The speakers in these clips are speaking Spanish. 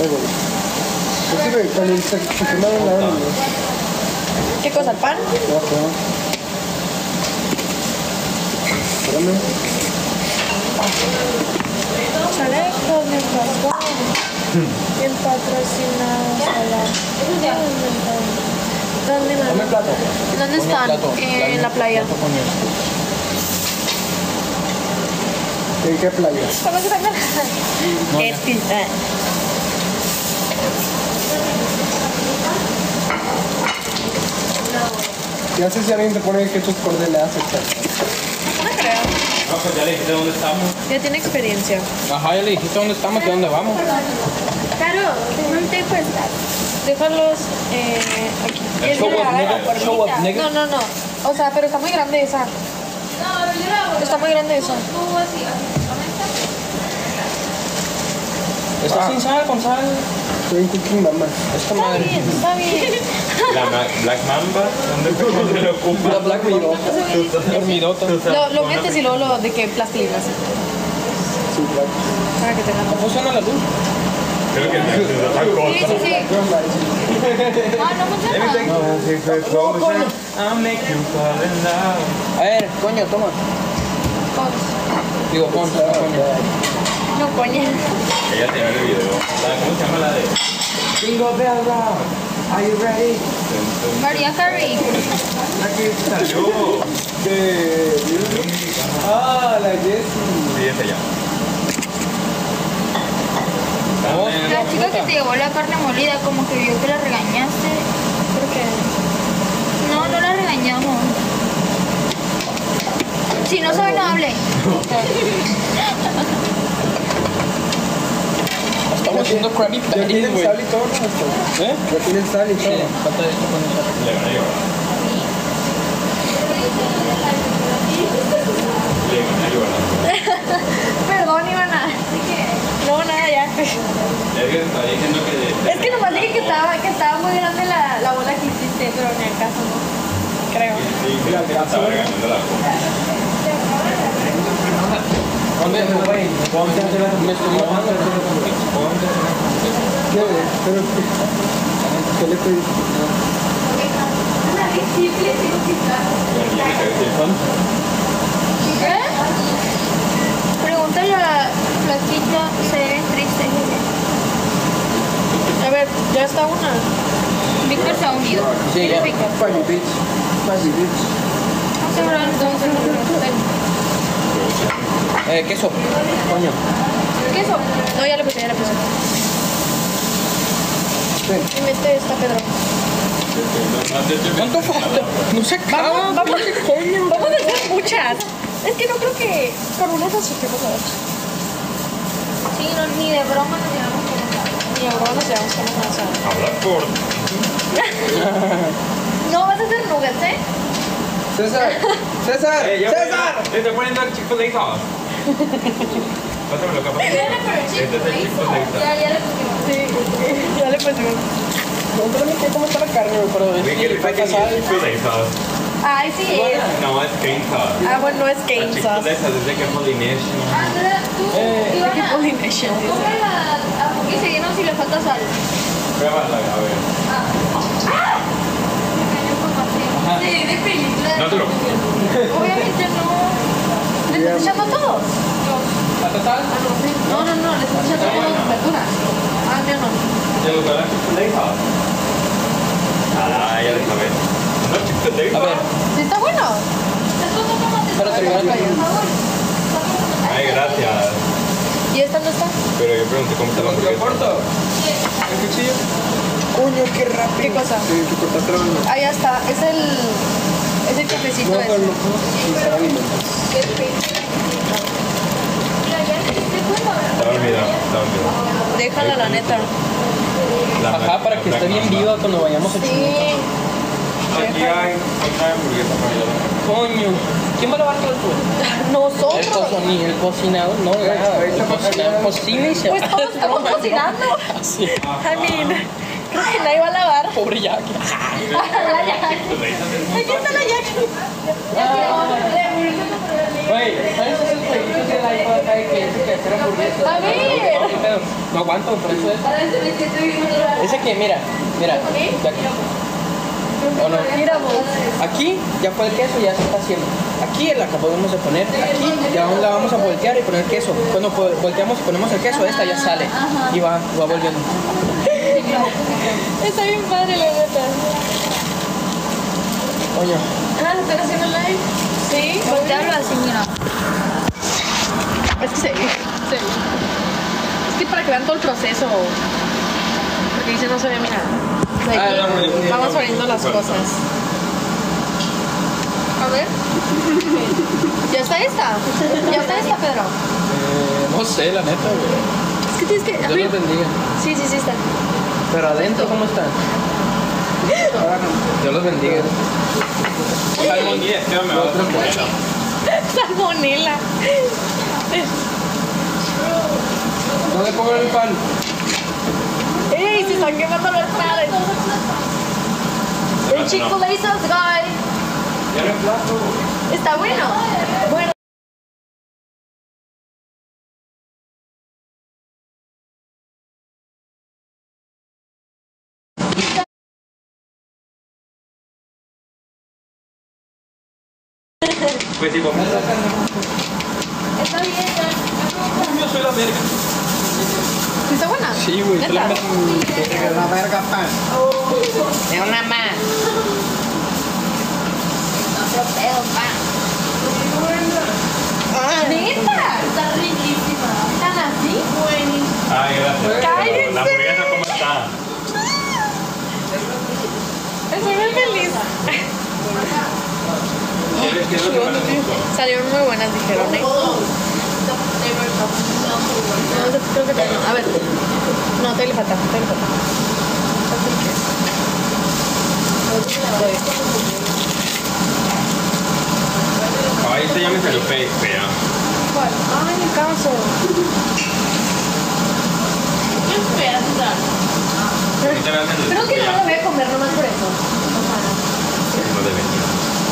güey. Pues sí, güey, cuando se quemaron la hora, güey. ¿Qué cosa? ¿El pan? Ajá. Espérame. Chalecos de razón. Bien patrocinados a la... ¿Dónde Dame el plato. ¿Dónde están? En la playa. ¿En qué playa? ¿Cómo se llama? Ya sé si alguien te pone ketchup por le hace No creo. No, pues ya le dijiste dónde estamos. Ya tiene experiencia. Ajá, ya le dijiste dónde estamos y dónde vamos. Claro, no te cuesta. Déjalos aquí. Show up, nigga. Show up, nigga. No, no, no. O sea, pero está muy grande esa. Está muy grande esa. Está sin sal, con sal. Soy un cooking mama. Esta Está madre. bien, está bien. La Black Mamba, ¿dónde lo ocupa? La Black Widow. Dormidota. Lo metes y luego lo de que plastilina. Sí, claro. Para que tenga ¿Cómo funciona la luz? Creo que es otra Sí, cosa. sí, sí. Ah, no funciona. I'll make you fall in love. A ver, coño, toma. Digo, coño. No, coño. Ella tiene el video. ¿Cómo se llama la de? Jingle Bell Rock. Are you ready? María Carey. Aquí salió. Ah, la Jessie. Sí, es ella. La chica que te llevó la carne molida, como que vio que la regañaste. ¿Por qué? No, no la regañamos. Si no sabe, no hable. Estamos haciendo Krabby Ya Patties, tienen güey. sal y todo, ¿no? ¿Eh? Ya tienen sal y Sí, todo. falta de esto con esa. Le van a llorar. Le van a llorar. Perdón, Ivana. No, nada, ya. Es que está diciendo que... Es que nomás dije que estaba muy grande la bola que hiciste, pero en el caso no. Creo. Sí, que estaba regañando la copa. ¿Dónde? Me estoy mojando. Pero, ¿qué le pedí? ¿Qué? Pregúntale a la flaquita, se ve triste. A ver, ya está una. Víctor se ha unido. Sí, ya. Víctor. Funny bitch. Funny bitch. Queso. Coño. ¿Queso? No, ya le puse, ya le puse. Ven. Y mete esta Pedro. ¿Cuánto falta? No se acaba. Vamos a hacer muchas. Es que no creo que con una nos supiemos a ver. Sí, no, ni de broma nos llevamos con una. Ni de broma nos llevamos con una. Hablar por... No, vas a hacer nuggets, ¿eh? César. César. César. Le estoy poniendo el Chick-fil-A sauce. Pásamelo, capaz. Este es el Chick-fil-A sauce. Ya le pusimos. Sí, ya le pusimos. No, pero no sé cómo está la carne, güey, pero Uy, ¿qué es le que falta falta sal. Chick-fil-A sauce? Ay, sí es. No, es cane sauce. Ah, bueno, no es La cane Chick-fil-A sauce. sauce es de que Polynesian. Andrea, tú, Ivana, Polynesian, dice. compra la hamburguesa y dinos si le falta sal. Pruébala, a ver. Sí, de película. No te lo... Obviamente no. ¿Le estás echando todo? ¿Falta sal? No, no, no, le estás echando todo de verduras. Ah, yo no. ¿Te gustó la Chick-fil-A sauce? Ah, ya le sabes. No, Chick-fil-A A ver. ¿Sí está bueno? Espérate, espérate. Ay, gracias. ¿Y esta no está? Pero yo pregunté cómo está la hamburguesa. corto? ¿El cuchillo? Coño, qué rápido. ¿Qué cosa? Sí, que cortaste la mano. Ahí está, es el cafecito No, ese. pero no puedo utilizar alimentos. Estaba olvidado, estaba olvidado. Déjala, la neta. Ajá, para que esté bien viva cuando vayamos a Sí. chingar. Aquí hay otra hamburguesa para allá. Coño. ¿Quién va a lavar todo el fuego? Nosotros. El cocinado, no, el cocinado cocina y se Pues va. todos estamos cocinando. Sí. I mean, creo que nadie va a lavar. Pobre Jackie. La Jackie. Aquí está la Jackie. Güey, ¿sabes esos jueguitos del iPad acá de que dice que hacer hamburguesas? A ver. ¿Qué pedo? No aguanto, por eso es. Ese que, mira, de aquí. ¿O no? Aquí ya fue el queso, ya se está haciendo. Aquí la acabamos de poner. Aquí ya aún la vamos a voltear y poner queso. Cuando volteamos y ponemos el queso, esta ya sale. Y va volviendo. Está bien padre, la neta. Coño. Ah, ¿lo están haciendo live? Sí. Voltearlo así, mira. Es que se ve. Es que para que vean todo el proceso. Porque dice no se ve, mira. De aquí vamos poniendo las cosas. A ver. ¿Ya está esta? ¿Ya está esta, Pedro? No sé, la neta, güey. Es que tienes que Dios abrir. los bendiga. Sí, está. Pero adentro, ¿cómo están? Dios los bendiga. Salmonía, este me va a dar problema. Salmonela. ¿Dónde pongo el pan? ¡Ey! Se están quemando los padres. El Chick-fil-A sauce, guys. Ya no es plato. Está bueno. Bueno. Pues tipo, Está bien, ya. yo soy la verga. ¿Sí está buena? Sí, güey. ¿Neta? La verga pan. Es una más. ¿Neta? Está riquísima. ¿Están así? Ay, gracias. ¡Cállense! La hamburguesa, ¿cómo está? Estoy muy feliz. ¿Qué es lo que más les gustó? Salieron muy buenas, dijeron, ¿eh? No, creo que te no. A ver. No, te le falta. Ay, este ya me salió fea. ¿Cuál? Ay, mi caso. Ahorita me hacen el Creo que no ya. lo voy a comer nomás por eso. No debería.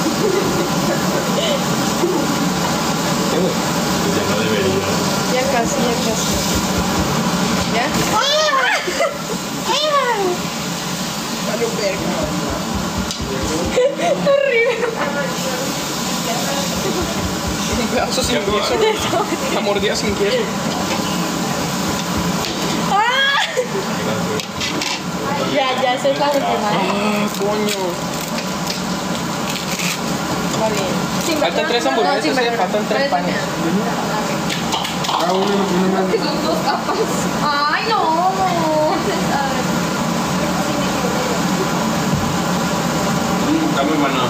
Pues ya no debería. Ya casi. ¿Ya? Horrible. Un pedazo sin queso. Una mordida sin queso. Ya, esa es la última. Ah, coño. Va bien. Sin Faltan bacon. 3 hamburguesas, No, sin bacon. faltan 3 panes. Cada uno más. Son 2 capas. Ay, no. Está muy bueno.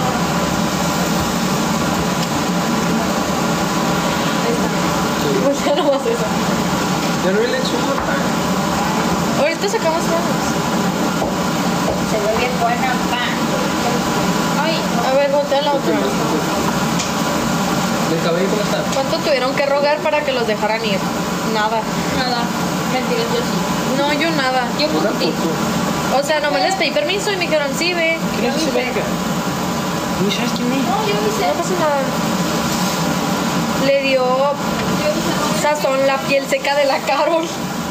Ahí está. Pues ya no más eso. Ya no hay lechuga. Ahorita sacamos manos. Se ve bien buena, pan. Ay, a ver, voltea la otra. ¿El cabello cómo está? ¿Cuánto tuvieron que rogar para que los dejaran ir? Nada. Nada. Mentiras, yo sí. No, yo nada. Yo contigo. O sea, nomás les pedí permiso y me dijeron, sí, ve. ¿Quién es ese verga? ¿No sabes quién es? No, yo hice. No pasa nada. Le dio sazón la piel seca de la Carol.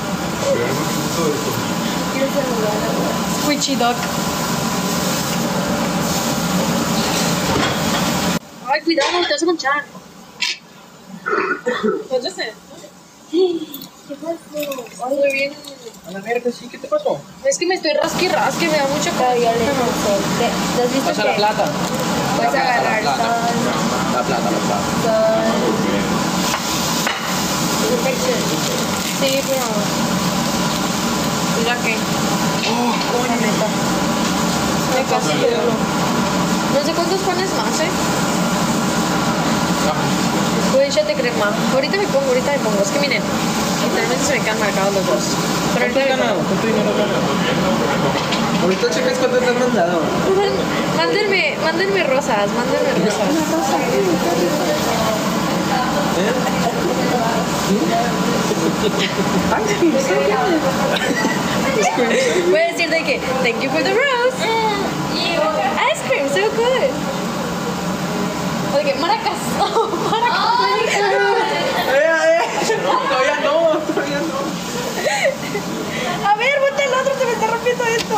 Squishy Dog. Ay, cuidado, te vas a manchar. ¿Dónde se? ¿Qué pasó? Ay, muy bien. A la verga, sí, ¿qué te pasó? Es que me estoy rasque, me da mucho calor. ¿Te has visto Pasa la que plata. puedes agarrar La plata. sol, La plata. sol? Sí, pero... Mira que... La neta. Me casi lloro. No sé cuántos panes más, Tú échate crema. Ahorita me pongo. Es que miren, literalmente se me quedan marcados los dos. Pero ¿Cuánto has ahorita me ganado? pongo. ¿Cuánto dinero has ganado? Ahorita checas cuánto te han mandado. Mándenme rosas, Voy a decir de que, thank you for the rose. Ice cream, so good. O de que, maracas. Todavía no. otro se me está rompiendo esto.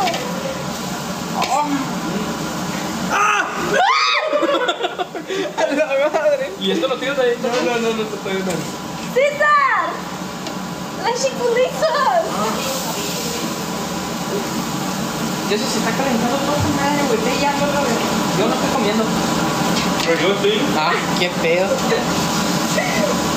¡A la madre! ¿Y esto lo tienes ahí? No, estoy bien. ¡César! ¡Las chiculizas! Ya se está calentando toda esta madre, güey. Ve ya, otra vez. Yo no estoy comiendo. Pero yo estoy. Ah, qué pedo.